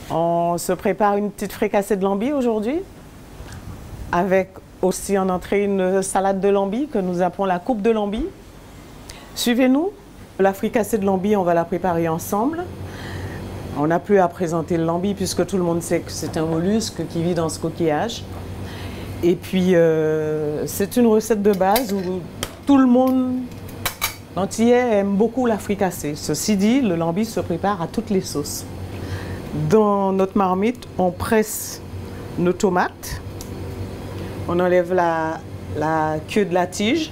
On se prépare une petite fricassée de lambi aujourd'hui, avec aussi en entrée une salade de lambi que nous appelons la coupe de lambi. Suivez-nous. La fricassée de lambi, on va la préparer ensemble. On n'a plus à présenter le lambi puisque tout le monde sait que c'est un mollusque qui vit dans ce coquillage. Et puis, c'est une recette de base où tout le monde entier aime beaucoup la fricassée. Ceci dit, le lambi se prépare à toutes les sauces. Dans notre marmite, on presse nos tomates. On enlève la queue de la tige.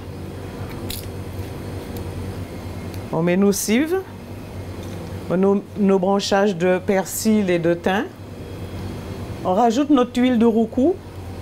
On met nos cives, nos branchages de persil et de thym. On rajoute notre huile de roucou.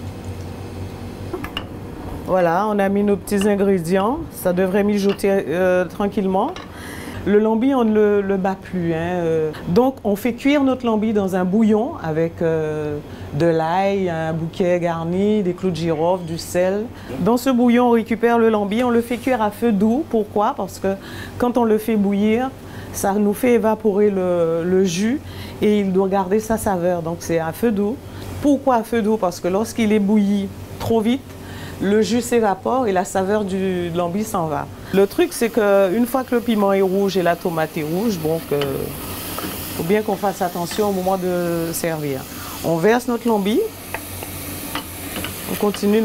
Voilà, on a mis nos petits ingrédients. Ça devrait mijoter tranquillement. Le lambi, on ne le bat plus. Donc, on fait cuire notre lambi dans un bouillon avec de l'ail, un bouquet garni, des clous de girofle, du sel. Dans ce bouillon, on récupère le lambi. On le fait cuire à feu doux. Pourquoi? Parce que quand on le fait bouillir, ça nous fait évaporer le jus et il doit garder sa saveur. Donc, c'est à feu doux. Pourquoi à feu doux? Parce que lorsqu'il est bouilli trop vite, le jus s'évapore et la saveur du lambi s'en va. Le truc, c'est qu'une fois que le piment est rouge et la tomate est rouge, donc faut bien qu'on fasse attention au moment de servir. On verse notre lambi. On continue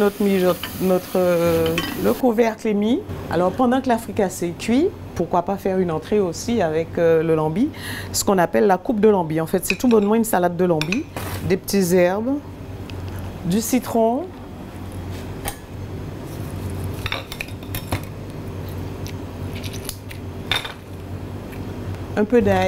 le couvercle est mis. Alors pendant que la fricassée cuit, pourquoi pas faire une entrée aussi avec le lambi, ce qu'on appelle la coupe de lambi. En fait, c'est tout bonnement une salade de lambi, des petites herbes, du citron, un peu d'ail,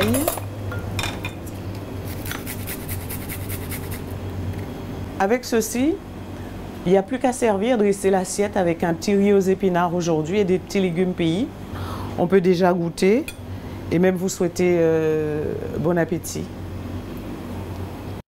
avec ceci, il n'y a plus qu'à servir, dresser l'assiette avec un petit riz aux épinards aujourd'hui et des petits légumes pays. On peut déjà goûter et même vous souhaiter bon appétit.